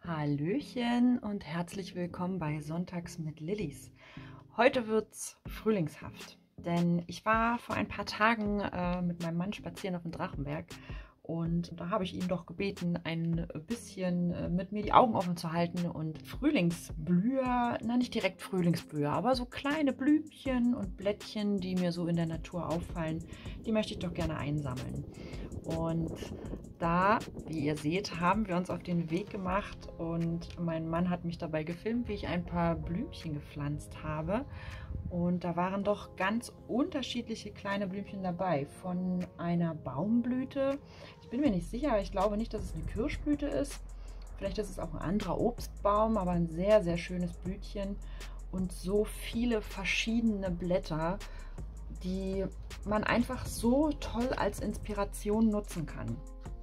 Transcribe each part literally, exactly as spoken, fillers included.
Hallöchen und herzlich willkommen bei Sonntags mit Lillis. Heute wird's frühlingshaft, denn ich war vor ein paar Tagen äh, mit meinem Mann spazieren auf dem Drachenberg und da habe ich ihn doch gebeten, ein bisschen äh, mit mir die Augen offen zu halten und Frühlingsblüher, na nicht direkt Frühlingsblüher, aber so kleine Blümchen und Blättchen, die mir so in der Natur auffallen, die möchte ich doch gerne einsammeln. Und da, wie ihr seht, haben wir uns auf den Weg gemacht und mein Mann hat mich dabei gefilmt, wie ich ein paar Blümchen gepflanzt habe. Und da waren doch ganz unterschiedliche kleine Blümchen dabei. Von einer Baumblüte, ich bin mir nicht sicher, aber ich glaube nicht, dass es eine Kirschblüte ist. Vielleicht ist es auch ein anderer Obstbaum, aber ein sehr, sehr schönes Blütchen. Und so viele verschiedene Blätter, die man einfach so toll als Inspiration nutzen kann.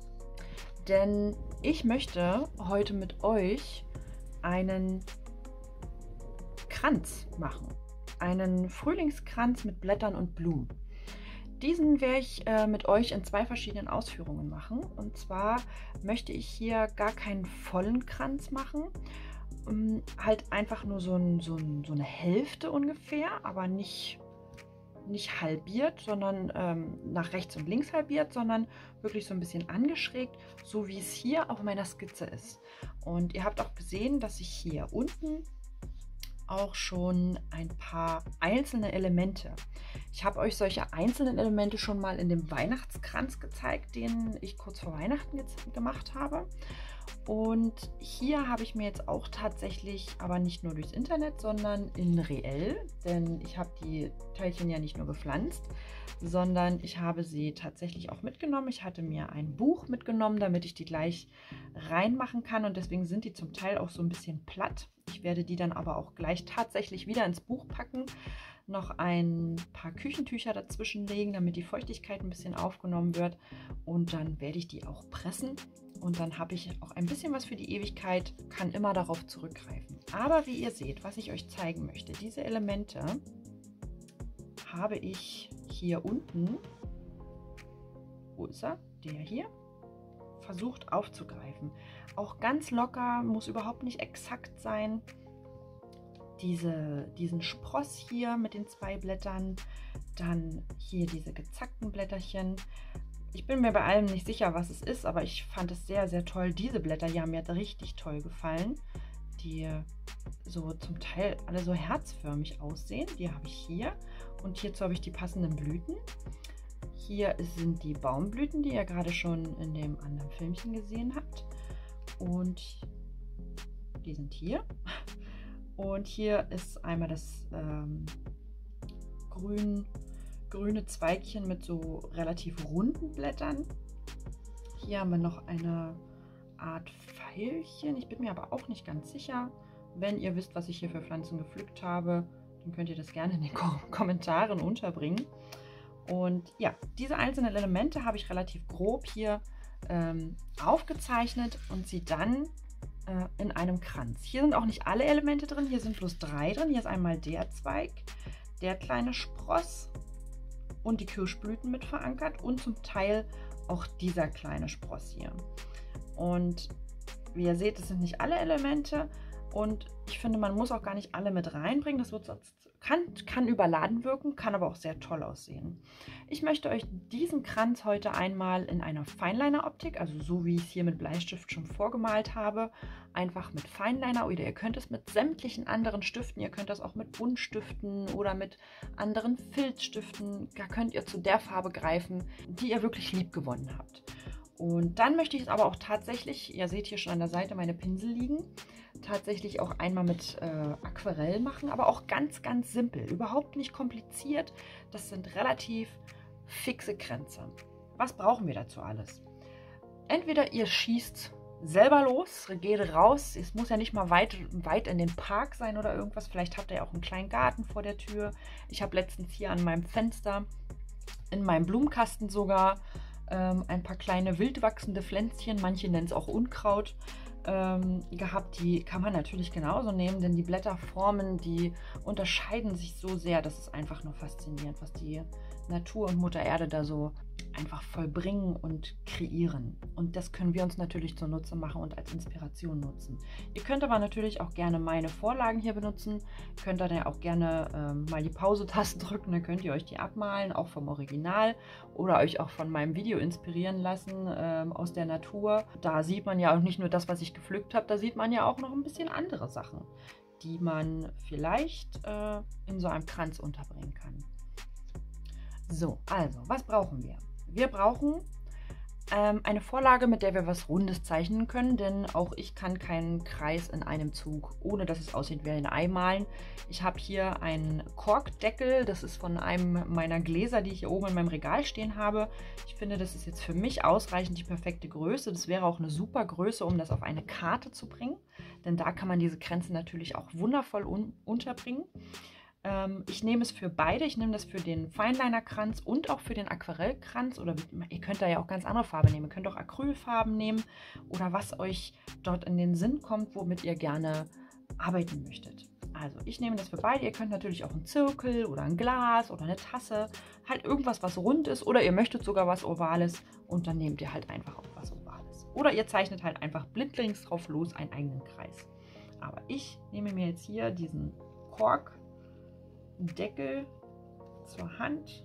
Denn ich möchte heute mit euch einen Kranz machen. Einen Frühlingskranz mit Blättern und Blumen. Diesen werde ich äh, mit euch in zwei verschiedenen Ausführungen machen. Und zwar möchte ich hier gar keinen vollen Kranz machen. Um, halt einfach nur so, ein, so, ein, so eine Hälfte ungefähr, aber nicht nicht halbiert, sondern ähm, nach rechts und links halbiert, sondern wirklich so ein bisschen angeschrägt, so wie es hier auf meiner Skizze ist. Und ihr habt auch gesehen, dass ich hier unten auch schon ein paar einzelne Elemente. Ich habe euch solche einzelnen Elemente schon mal in dem Weihnachtskranz gezeigt, den ich kurz vor Weihnachten jetzt gemacht habe. Und hier habe ich mir jetzt auch tatsächlich, aber nicht nur durchs Internet, sondern in reell, denn ich habe die Teilchen ja nicht nur gepflanzt, sondern ich habe sie tatsächlich auch mitgenommen. Ich hatte mir ein Buch mitgenommen, damit ich die gleich reinmachen kann und deswegen sind die zum Teil auch so ein bisschen platt. Ich werde die dann aber auch gleich tatsächlich wieder ins Buch packen, noch ein paar Küchentücher dazwischen legen, damit die Feuchtigkeit ein bisschen aufgenommen wird und dann werde ich die auch pressen. Und dann habe ich auch ein bisschen was für die Ewigkeit, kann immer darauf zurückgreifen. Aber wie ihr seht, was ich euch zeigen möchte, diese Elemente habe ich hier unten, wo ist er? Der hier, versucht aufzugreifen. Auch ganz locker, muss überhaupt nicht exakt sein. Diese, diesen Spross hier mit den zwei Blättern, dann hier diese gezackten Blätterchen. Ich bin mir bei allem nicht sicher, was es ist, aber ich fand es sehr, sehr toll. Diese Blätter hier haben mir richtig toll gefallen, die so zum Teil alle so herzförmig aussehen. Die habe ich hier und hierzu habe ich die passenden Blüten. Hier sind die Baumblüten, die ihr gerade schon in dem anderen Filmchen gesehen habt. Und die sind hier. Und hier ist einmal das ähm, grün grüne Zweigchen mit so relativ runden Blättern. Hier haben wir noch eine Art Veilchen. Ich bin mir aber auch nicht ganz sicher. Wenn ihr wisst, was ich hier für Pflanzen gepflückt habe, dann könnt ihr das gerne in den Ko- Kommentaren unterbringen. Und ja, diese einzelnen Elemente habe ich relativ grob hier ähm, aufgezeichnet und sie dann äh, in einem Kranz. Hier sind auch nicht alle Elemente drin, hier sind bloß drei drin. Hier ist einmal der Zweig, der kleine Spross und die Kirschblüten mit verankert und zum Teil auch dieser kleine Spross hier. Und wie ihr seht, das sind nicht alle Elemente und ich finde, man muss auch gar nicht alle mit reinbringen. Das wird sonst, kann, kann überladen wirken, kann aber auch sehr toll aussehen. Ich möchte euch diesen Kranz heute einmal in einer Fineliner-Optik, also so wie ich es hier mit Bleistift schon vorgemalt habe, einfach mit Fineliner oder ihr könnt es mit sämtlichen anderen Stiften, ihr könnt das auch mit Buntstiften oder mit anderen Filzstiften, da könnt ihr zu der Farbe greifen, die ihr wirklich lieb gewonnen habt. Und dann möchte ich es aber auch tatsächlich, ihr seht hier schon an der Seite meine Pinsel liegen, tatsächlich auch einmal mit äh, Aquarell machen, aber auch ganz, ganz simpel, überhaupt nicht kompliziert. Das sind relativ fixe Kränze. Was brauchen wir dazu alles? Entweder ihr schießt selber los, geht raus, es muss ja nicht mal weit, weit in den Park sein oder irgendwas, vielleicht habt ihr ja auch einen kleinen Garten vor der Tür. Ich habe letztens hier an meinem Fenster, in meinem Blumenkasten sogar, ähm, ein paar kleine wild wachsende Pflänzchen, manche nennen es auch Unkraut, ähm, gehabt. Die kann man natürlich genauso nehmen, denn die Blätterformen, die unterscheiden sich so sehr, das ist einfach nur faszinierend, was die Natur und Mutter Erde da so einfach vollbringen und kreieren. Und das können wir uns natürlich zunutze machen und als Inspiration nutzen. Ihr könnt aber natürlich auch gerne meine Vorlagen hier benutzen. Könnt dann ja auch gerne ähm, mal die Pause-Taste drücken, dann könnt ihr euch die abmalen, auch vom Original oder euch auch von meinem Video inspirieren lassen ähm, aus der Natur. Da sieht man ja auch nicht nur das, was ich gepflückt habe, da sieht man ja auch noch ein bisschen andere Sachen, die man vielleicht äh, in so einem Kranz unterbringen kann. So, also, was brauchen wir? Wir brauchen ähm, eine Vorlage, mit der wir was Rundes zeichnen können, denn auch ich kann keinen Kreis in einem Zug, ohne dass es aussieht wie ein Ei malen. Ich habe hier einen Korkdeckel, das ist von einem meiner Gläser, die ich hier oben in meinem Regal stehen habe. Ich finde, das ist jetzt für mich ausreichend die perfekte Größe. Das wäre auch eine super Größe, um das auf eine Karte zu bringen, denn da kann man diese Grenzen natürlich auch wundervoll un unterbringen. Ich nehme es für beide, ich nehme das für den Feinliner-Kranz und auch für den Aquarellkranz, oder ihr könnt da ja auch ganz andere Farben nehmen, ihr könnt auch Acrylfarben nehmen oder was euch dort in den Sinn kommt, womit ihr gerne arbeiten möchtet. Also ich nehme das für beide, ihr könnt natürlich auch einen Zirkel oder ein Glas oder eine Tasse, halt irgendwas, was rund ist, oder ihr möchtet sogar was Ovales und dann nehmt ihr halt einfach auch was Ovales. Oder ihr zeichnet halt einfach blindlings drauf los einen eigenen Kreis. Aber ich nehme mir jetzt hier diesen Kork Deckel zur Hand.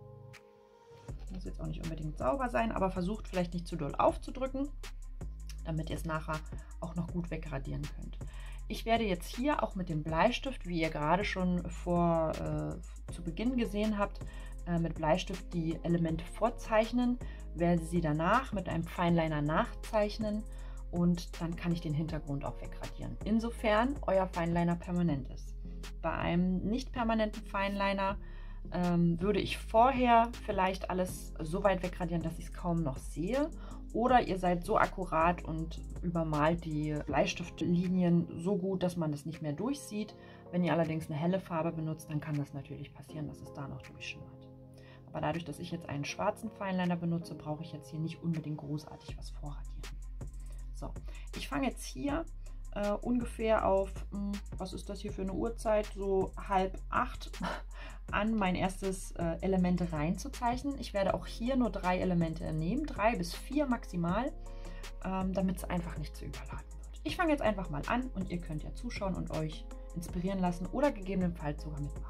Muss jetzt auch nicht unbedingt sauber sein, aber versucht vielleicht nicht zu doll aufzudrücken, damit ihr es nachher auch noch gut wegradieren könnt. Ich werde jetzt hier auch mit dem Bleistift, wie ihr gerade schon vor äh, zu Beginn gesehen habt, äh, mit Bleistift die Elemente vorzeichnen, werde sie danach mit einem Feinliner nachzeichnen und dann kann ich den Hintergrund auch wegradieren. Insofern euer Feinliner permanent ist. Bei einem nicht permanenten Feinliner ähm, würde ich vorher vielleicht alles so weit wegradieren, dass ich es kaum noch sehe. Oder ihr seid so akkurat und übermalt die Bleistiftlinien so gut, dass man das nicht mehr durchsieht. Wenn ihr allerdings eine helle Farbe benutzt, dann kann das natürlich passieren, dass es da noch durchschimmert. Aber dadurch, dass ich jetzt einen schwarzen Feinliner benutze, brauche ich jetzt hier nicht unbedingt großartig was vorradieren. So, ich fange jetzt hier Uh, ungefähr auf, mh, was ist das hier für eine Uhrzeit, so halb acht an, mein erstes äh, Element reinzuzeichnen. Ich werde auch hier nur drei Elemente nehmen, drei bis vier maximal, ähm, damit es einfach nicht zu überladen wird. Ich fange jetzt einfach mal an und ihr könnt ja zuschauen und euch inspirieren lassen oder gegebenenfalls sogar mitmachen.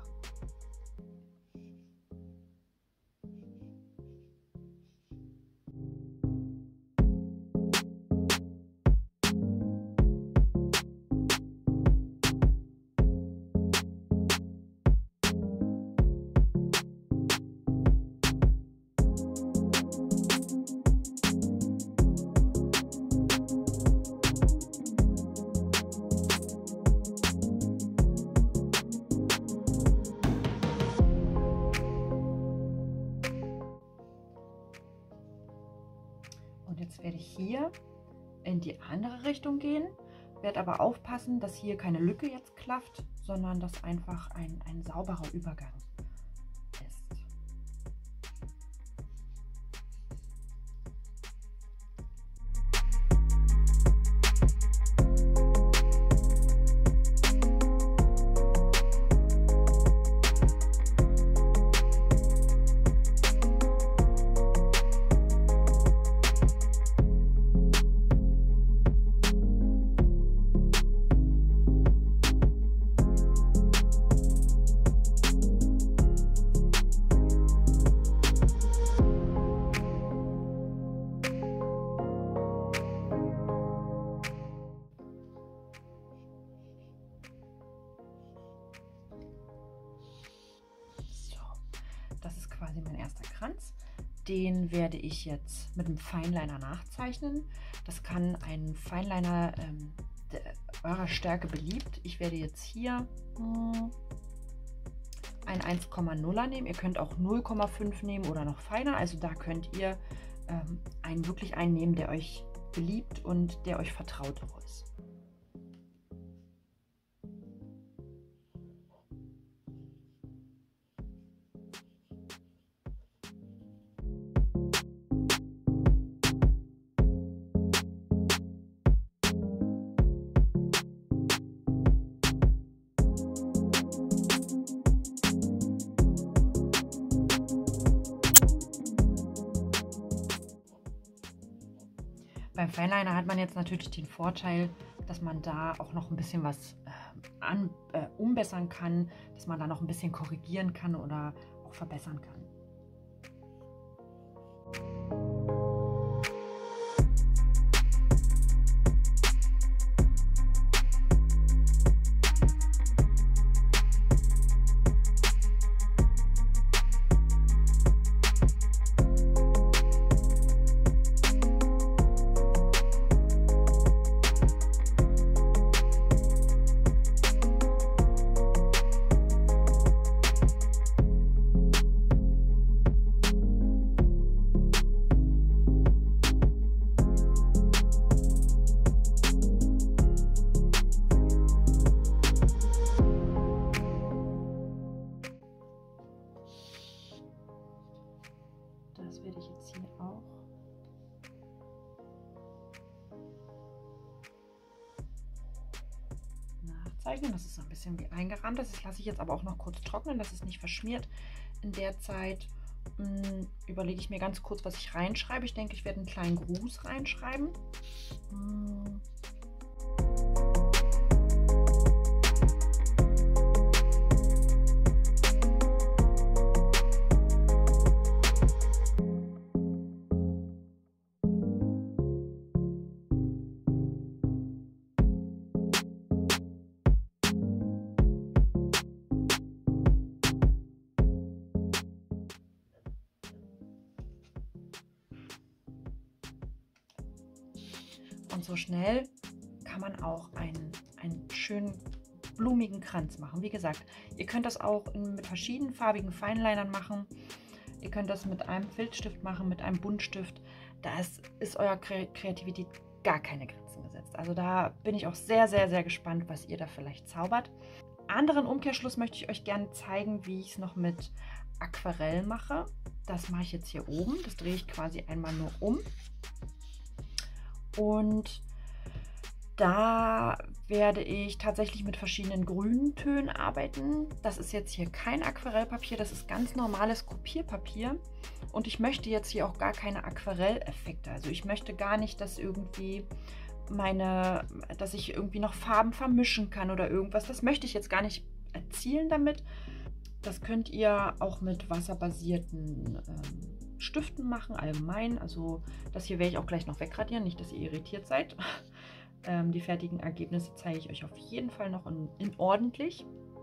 Und jetzt werde ich hier in die andere Richtung gehen, werde aber aufpassen, dass hier keine Lücke jetzt klafft, sondern dass einfach ein, ein sauberer Übergang ist. Das ist quasi mein erster Kranz. Den werde ich jetzt mit einem Feinliner nachzeichnen. Das kann ein Feinliner ähm, eurer Stärke beliebt. Ich werde jetzt hier hm, ein eins Komma nuller nehmen. Ihr könnt auch null Komma fünf nehmen oder noch feiner. Also da könnt ihr ähm, einen wirklich einen nehmen, der euch beliebt und der euch vertraut ist. Beim Fineliner hat man jetzt natürlich den Vorteil, dass man da auch noch ein bisschen was äh, an, äh, umbessern kann, dass man da noch ein bisschen korrigieren kann oder auch verbessern kann. Das werde ich jetzt hier auch nachzeichnen. Das ist ein bisschen wie eingerahmt. Das lasse ich jetzt aber auch noch kurz trocknen, dass es nicht verschmiert. In der Zeit mh, überlege ich mir ganz kurz, was ich reinschreibe. Ich denke, ich werde einen kleinen Gruß reinschreiben. Mh. Und so schnell kann man auch einen, einen schönen blumigen Kranz machen. Wie gesagt, ihr könnt das auch mit verschiedenen farbigen Finelinern machen. Ihr könnt das mit einem Filzstift machen, mit einem Buntstift. Da ist, ist eurer Kreativität gar keine Grenzen gesetzt. Also da bin ich auch sehr, sehr, sehr gespannt, was ihr da vielleicht zaubert. Anderen Umkehrschluss möchte ich euch gerne zeigen, wie ich es noch mit Aquarell mache. Das mache ich jetzt hier oben. Das drehe ich quasi einmal nur um. Und da werde ich tatsächlich mit verschiedenen grünen Tönen arbeiten. Das ist jetzt hier kein Aquarellpapier, das ist ganz normales Kopierpapier. Und ich möchte jetzt hier auch gar keine Aquarelleffekte. Also ich möchte gar nicht, dass irgendwie meine, dass ich irgendwie noch Farben vermischen kann oder irgendwas. Das möchte ich jetzt gar nicht erzielen damit. Das könnt ihr auch mit wasserbasierten ähm, Stiften machen, allgemein. Also das hier werde ich auch gleich noch wegradieren, nicht, dass ihr irritiert seid. ähm, die fertigen Ergebnisse zeige ich euch auf jeden Fall noch in, in ordentlich.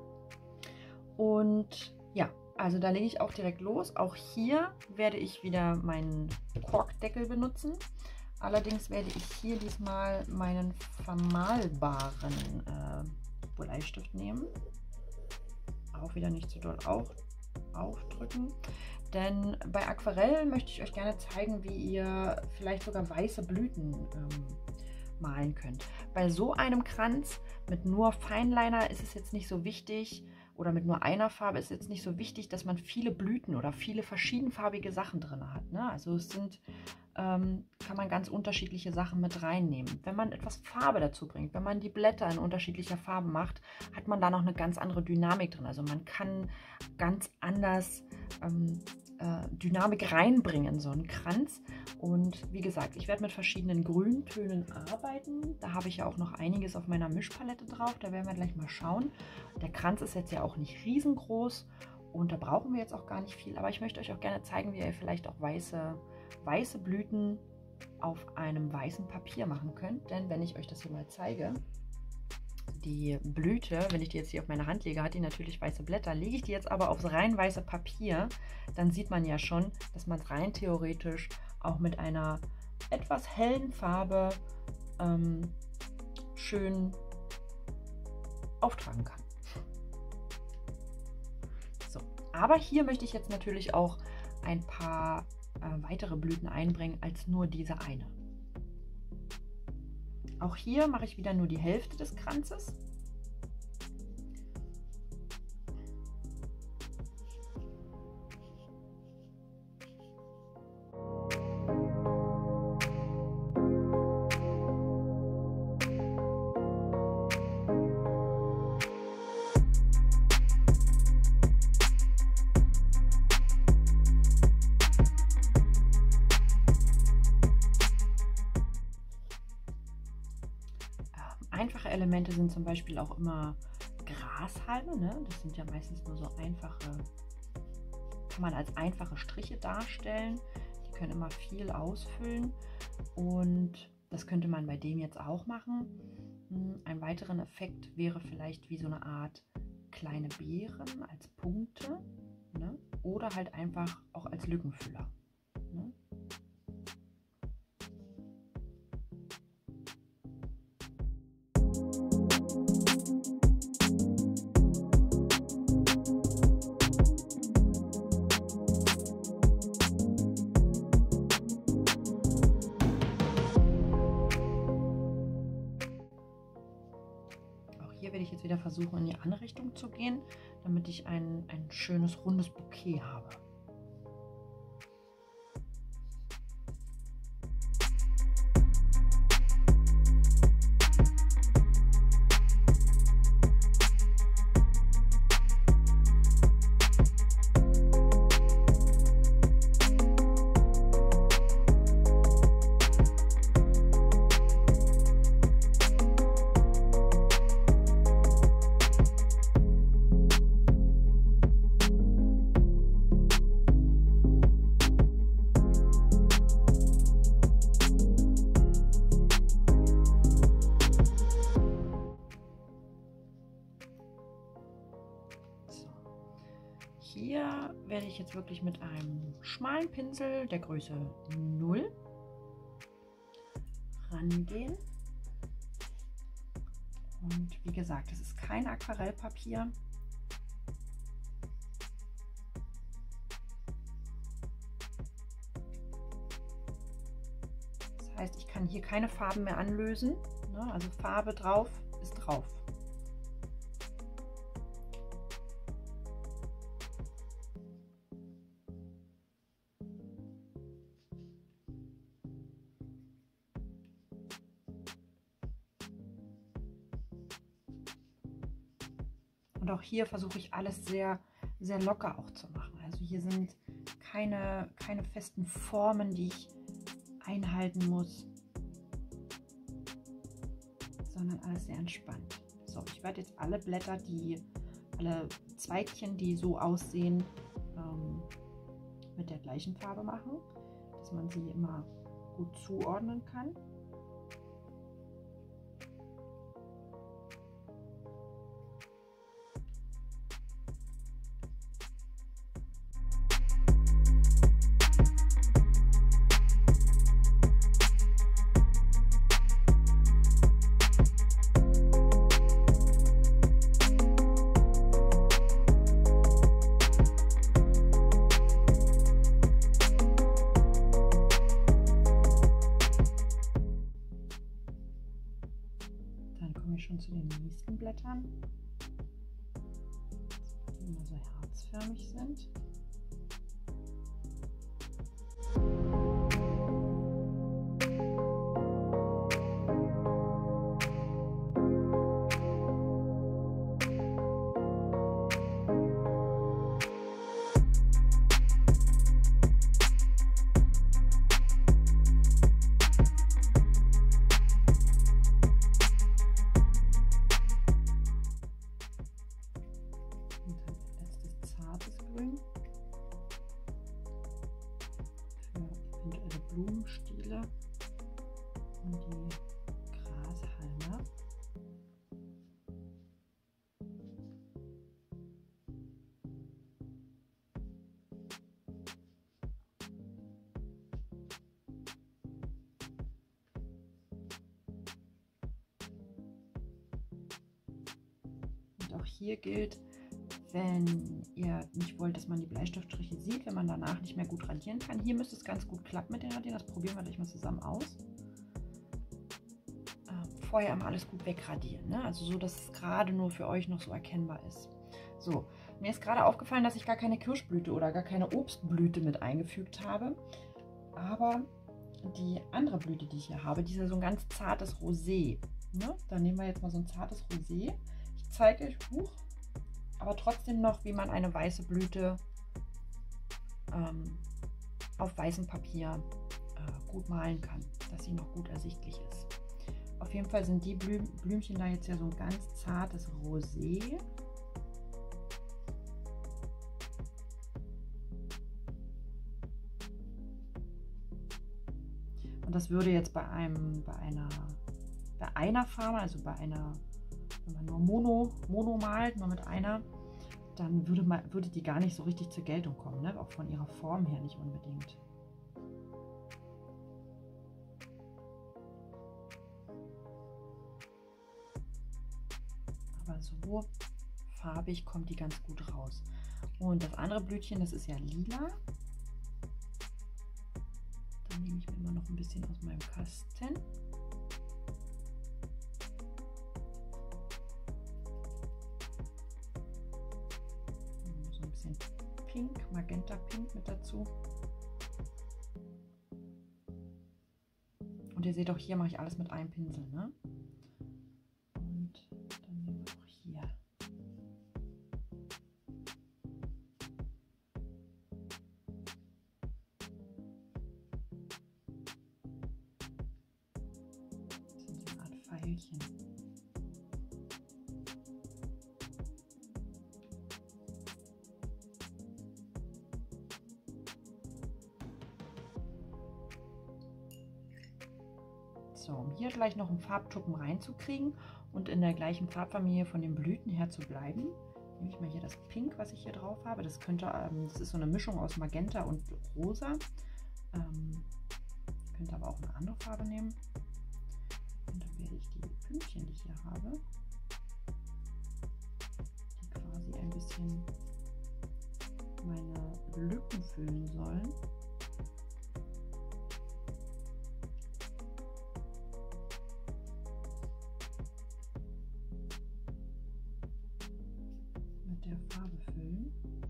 Und ja, also da lege ich auch direkt los. Auch hier werde ich wieder meinen Korkdeckel benutzen. Allerdings werde ich hier diesmal meinen vermalbaren äh, Bleistift nehmen. Auch wieder nicht zu doll auf, aufdrücken. Denn bei Aquarell möchte ich euch gerne zeigen, wie ihr vielleicht sogar weiße Blüten ähm, malen könnt. Bei so einem Kranz mit nur Fineliner ist es jetzt nicht so wichtig, oder mit nur einer Farbe ist es jetzt nicht so wichtig, dass man viele Blüten oder viele verschiedenfarbige Sachen drin hat. Ne? Also es sind, ähm, kann man ganz unterschiedliche Sachen mit reinnehmen. Wenn man etwas Farbe dazu bringt, wenn man die Blätter in unterschiedlicher Farbe macht, hat man da noch eine ganz andere Dynamik drin. Also man kann ganz anders ähm, äh, Dynamik reinbringen in so einen Kranz. Und wie gesagt, ich werde mit verschiedenen Grüntönen arbeiten. Da habe ich ja auch noch einiges auf meiner Mischpalette drauf. Da werden wir gleich mal schauen. Der Kranz ist jetzt ja auch nicht riesengroß und da brauchen wir jetzt auch gar nicht viel. Aber ich möchte euch auch gerne zeigen, wie ihr vielleicht auch weiße, weiße Blüten auf einem weißen Papier machen könnt. Denn wenn ich euch das hier mal zeige, die Blüte, wenn ich die jetzt hier auf meine Hand lege, hat die natürlich weiße Blätter. Lege ich die jetzt aber aufs rein weiße Papier, dann sieht man ja schon, dass man es rein theoretisch auch mit einer etwas hellen Farbe ähm, schön auftragen kann. So, aber hier möchte ich jetzt natürlich auch ein paar äh, weitere Blüten einbringen als nur diese eine. Auch hier mache ich wieder nur die Hälfte des Kranzes. Einfache Elemente sind zum Beispiel auch immer Grashalme, ne? Das sind ja meistens nur so einfache, kann man als einfache Striche darstellen. Die können immer viel ausfüllen und das könnte man bei dem jetzt auch machen. Ein weiterer Effekt wäre vielleicht wie so eine Art kleine Beeren als Punkte, ne? Oder halt einfach auch als Lückenfüller. Ne? Hier werde ich jetzt wieder versuchen, in die andere Richtung zu gehen, damit ich ein, ein schönes rundes Bouquet habe. Hier werde ich jetzt wirklich mit einem schmalen Pinsel der Größe null rangehen. Und wie gesagt, es ist kein Aquarellpapier. Das heißt, ich kann hier keine Farben mehr anlösen. Also Farbe drauf ist drauf. Und auch hier versuche ich alles sehr, sehr locker auch zu machen. Also hier sind keine, keine festen Formen, die ich einhalten muss, sondern alles sehr entspannt. So, ich werde jetzt alle Blätter, die, alle Zweigchen, die so aussehen, ähm, mit der gleichen Farbe machen, dass man sie immer gut zuordnen kann. Schon zu den nächsten Blättern, die immer so herzförmig sind. Blumenstiele und die Grashalme. Und auch hier gilt, wenn ihr nicht wollt, dass man die Bleistiftstriche sieht, wenn man danach nicht mehr gut radieren kann. Hier müsste es ganz gut klappen mit den Radieren. Das probieren wir gleich mal zusammen aus. Äh, vorher immer alles gut wegradieren, ne? Also so, dass es gerade nur für euch noch so erkennbar ist. So, mir ist gerade aufgefallen, dass ich gar keine Kirschblüte oder gar keine Obstblüte mit eingefügt habe. Aber die andere Blüte, die ich hier habe, die ist ja so ein ganz zartes Rosé. Ne? Dann nehmen wir jetzt mal so ein zartes Rosé. Ich zeige euch hoch. Aber trotzdem noch, wie man eine weiße Blüte ähm, auf weißem Papier äh, gut malen kann, dass sie noch gut ersichtlich ist. Auf jeden Fall sind die Blüm Blümchen da jetzt ja so ein ganz zartes Rosé. Und das würde jetzt bei einem, bei einer, bei einer Farbe, also bei einer, wenn man nur Mono, Mono malt, nur mit einer, dann würde, man, würde die gar nicht so richtig zur Geltung kommen, ne? Auch von ihrer Form her nicht unbedingt. Aber so farbig kommt die ganz gut raus. Und das andere Blütchen, das ist ja lila. Dann nehme ich mir mal noch ein bisschen aus meinem Kasten. So ein bisschen Pink, Magenta Pink mit dazu. Und ihr seht auch, hier mache ich alles mit einem Pinsel, ne? Und dann nehmen wir auch hier. Das sind so eine Art Pfeilchen. So, um hier gleich noch einen Farbtuppen reinzukriegen und in der gleichen Farbfamilie von den Blüten her zu bleiben, nehme ich mal hier das Pink, was ich hier drauf habe. Das könnte, ähm, das ist so eine Mischung aus Magenta und Rosa. Ähm, könnt aber auch eine andere Farbe nehmen. Und dann werde ich die Pünktchen, die ich hier habe, die quasi ein bisschen meine Lücken füllen sollen. Der Farbe füllen.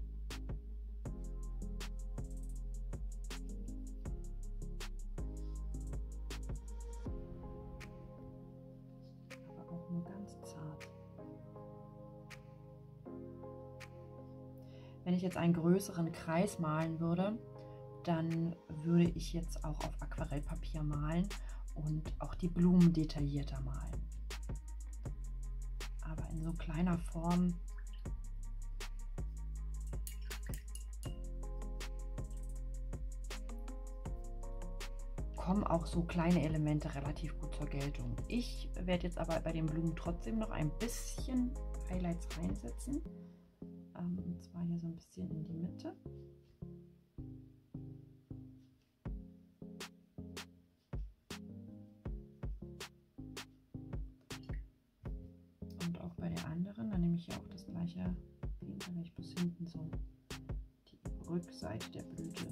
Aber auch nur ganz zart. Wenn ich jetzt einen größeren Kreis malen würde, dann würde ich jetzt auch auf Aquarellpapier malen und auch die Blumen detaillierter malen. Aber in so kleiner Form kommen auch so kleine Elemente relativ gut zur Geltung. Ich werde jetzt aber bei den Blumen trotzdem noch ein bisschen Highlights reinsetzen. Ähm, und zwar hier so ein bisschen in die Mitte. Und auch bei der anderen, dann nehme ich ja auch das gleiche Pink, dann nehme ich bis hinten so die Rückseite der Blüte.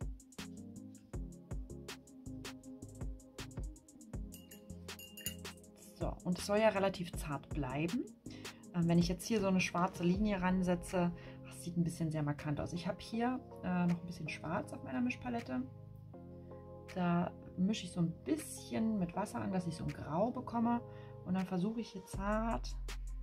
So, und es soll ja relativ zart bleiben. Ähm, wenn ich jetzt hier so eine schwarze Linie ransetze, das sieht ein bisschen sehr markant aus. Ich habe hier äh, noch ein bisschen Schwarz auf meiner Mischpalette. Da mische ich so ein bisschen mit Wasser an, dass ich so ein Grau bekomme. Und dann versuche ich hier zart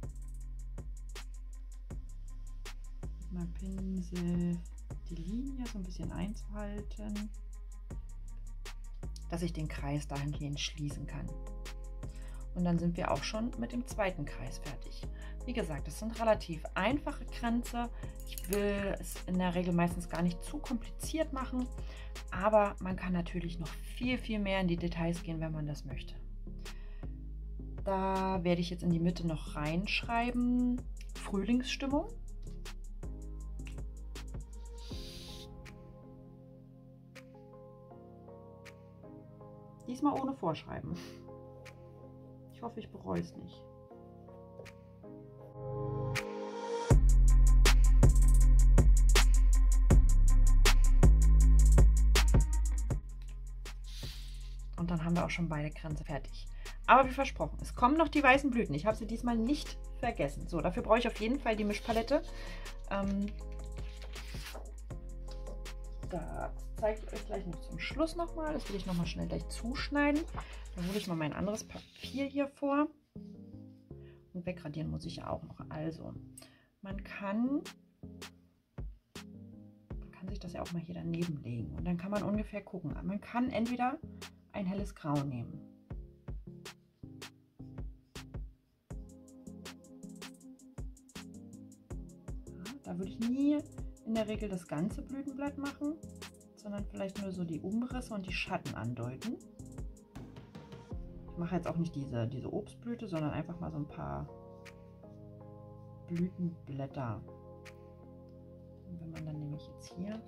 mit meinem Pinsel die Linie so ein bisschen einzuhalten, dass ich den Kreis dahingehend schließen kann. Und dann sind wir auch schon mit dem zweiten Kreis fertig. Wie gesagt, das sind relativ einfache Kränze. Ich will es in der Regel meistens gar nicht zu kompliziert machen, aber man kann natürlich noch viel, viel mehr in die Details gehen, wenn man das möchte. Da werde ich jetzt in die Mitte noch reinschreiben, Frühlingsstimmung. Diesmal ohne Vorschreiben. Ich hoffe, ich bereue es nicht. Und dann haben wir auch schon beide Kränze fertig. Aber wie versprochen, es kommen noch die weißen Blüten. Ich habe sie diesmal nicht vergessen. So, dafür brauche ich auf jeden Fall die Mischpalette. Ähm, da zeige ich euch gleich noch zum Schluss nochmal. Das will ich nochmal schnell gleich zuschneiden. Dann hole ich mal mein anderes Papier hier vor. Und wegradieren muss ich ja auch noch. Also, man kann, man kann sich das ja auch mal hier daneben legen. Und dann kann man ungefähr gucken. Man kann entweder ein helles Grau nehmen. Da würde ich nie in der Regel das ganze Blütenblatt machen, sondern vielleicht nur so die Umrisse und die Schatten andeuten. Ich mache jetzt auch nicht diese, diese Obstblüte, sondern einfach mal so ein paar Blütenblätter. Und wenn man dann nämlich jetzt hier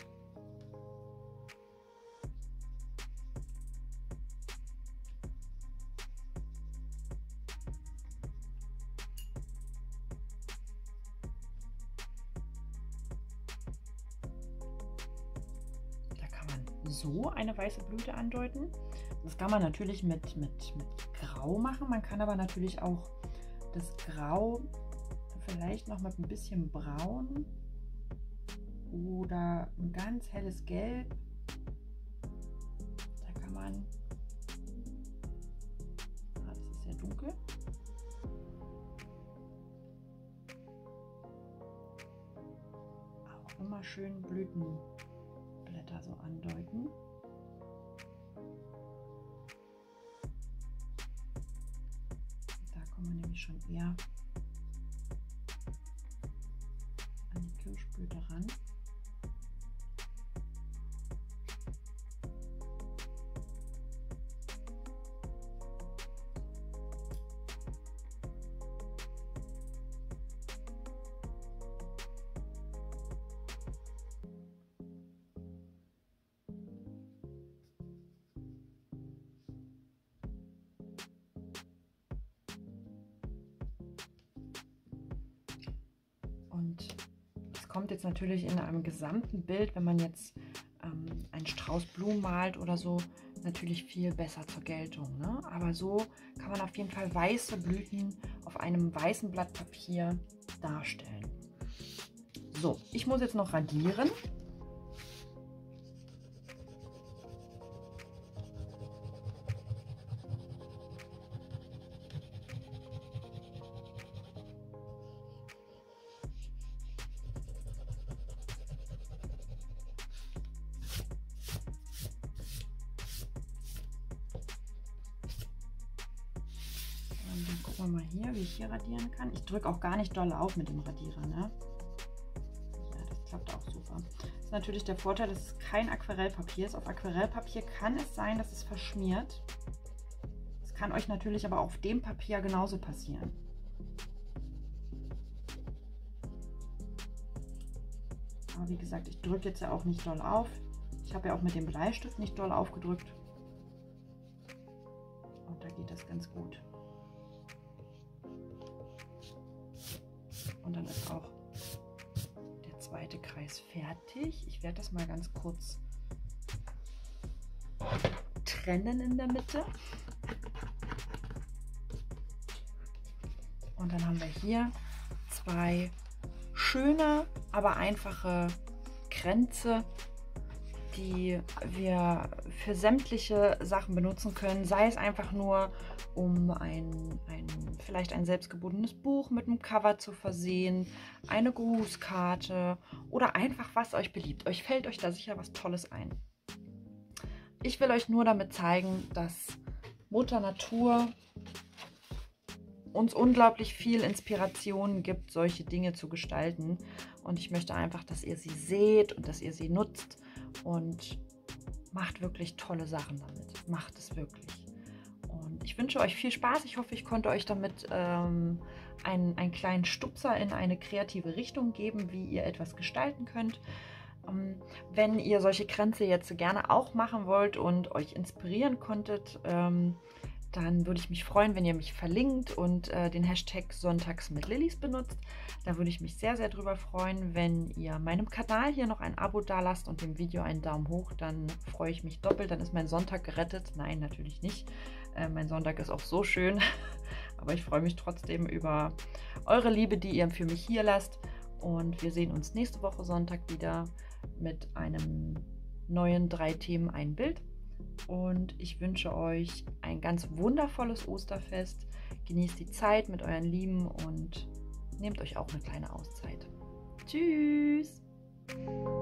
so eine weiße Blüte andeuten. Das kann man natürlich mit, mit, mit Grau machen. Man kann aber natürlich auch das Grau vielleicht noch mit ein bisschen Braun oder ein ganz helles Gelb. Da kann man, ah, das ist sehr dunkel. Auch immer schön Blüten Blätter so andeuten. Da kommen wir nämlich schon eher an die Kirschblüte ran. Und es kommt jetzt natürlich in einem gesamten Bild, wenn man jetzt ähm, einen Strauß Blumen malt oder so, natürlich viel besser zur Geltung, ne? Aber so kann man auf jeden Fall weiße Blüten auf einem weißen Blatt Papier darstellen. So, ich muss jetzt noch radieren. Dann gucken wir mal hier, wie ich hier radieren kann. Ich drücke auch gar nicht doll auf mit dem Radierer, ne? Ja, das klappt auch super. Das ist natürlich der Vorteil, dass es kein Aquarellpapier ist. Auf Aquarellpapier kann es sein, dass es verschmiert. Das kann euch natürlich aber auf dem Papier genauso passieren. Aber wie gesagt, ich drücke jetzt ja auch nicht doll auf. Ich habe ja auch mit dem Bleistift nicht doll aufgedrückt. Und da geht das ganz gut. Und dann ist auch der zweite Kreis fertig. Ich werde das mal ganz kurz trennen in der Mitte. Und dann haben wir hier zwei schöne, aber einfache Kränze, die wir für sämtliche Sachen benutzen können, sei es einfach nur, um ein, ein, vielleicht ein selbstgebundenes Buch mit einem Cover zu versehen, eine Grußkarte oder einfach was euch beliebt. Euch fällt euch da sicher was Tolles ein. Ich will euch nur damit zeigen, dass Mutter Natur uns unglaublich viel Inspiration gibt, solche Dinge zu gestalten. Und ich möchte einfach, dass ihr sie seht und dass ihr sie nutzt. Und macht wirklich tolle Sachen damit. Macht es wirklich. Und ich wünsche euch viel Spaß. Ich hoffe, ich konnte euch damit ähm, einen, einen kleinen Stupser in eine kreative Richtung geben, wie ihr etwas gestalten könnt. Ähm, wenn ihr solche Kränze jetzt gerne auch machen wollt und euch inspirieren konntet, ähm, dann würde ich mich freuen, wenn ihr mich verlinkt und äh, den Hashtag Sonntags mit Lillis benutzt. Da würde ich mich sehr, sehr drüber freuen, wenn ihr meinem Kanal hier noch ein Abo dalasst und dem Video einen Daumen hoch. Dann freue ich mich doppelt, dann ist mein Sonntag gerettet. Nein, natürlich nicht. Äh, mein Sonntag ist auch so schön, aber ich freue mich trotzdem über eure Liebe, die ihr für mich hier lasst. Und wir sehen uns nächste Woche Sonntag wieder mit einem neuen drei Themen, ein Bild. Und ich wünsche euch ein ganz wundervolles Osterfest. Genießt die Zeit mit euren Lieben und nehmt euch auch eine kleine Auszeit. Tschüss!